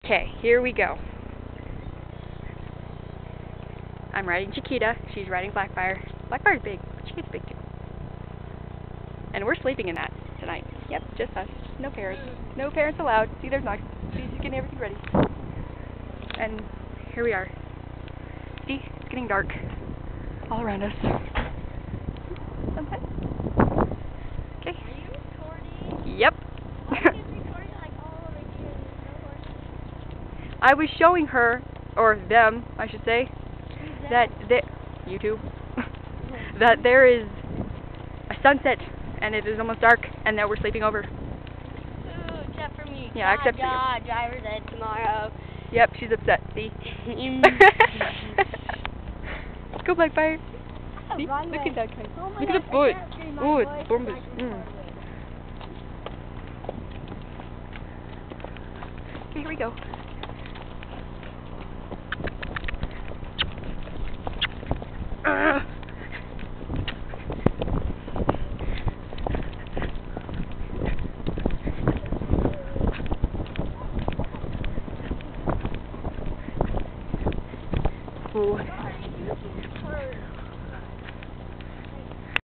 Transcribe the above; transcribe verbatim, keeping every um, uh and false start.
Okay, here we go. I'm riding Chiquita. She's riding Blackfire. Blackfire's big, but Chiquita's big too. And we're sleeping in that tonight. Yep, just us. No parents. No parents allowed. See, there's Nox. She's getting everything ready. And here we are. See, it's getting dark all around us. Sunset. Okay. Are you recording? Yep. Why are you recording like all over here? There's no horses. I was showing her, or them, I should say, that they, YouTube, that there is a sunset and it is almost dark and that we're sleeping over. Ooh, except for me. Yeah, God, except for God, you. Driver's ed tomorrow. Yep, she's upset. See? Go Blackfire. See? Look at that guy. Oh Look God, at the foot. Oh, it's bombus. Mm. Okay, here we go. Uh. Ooh.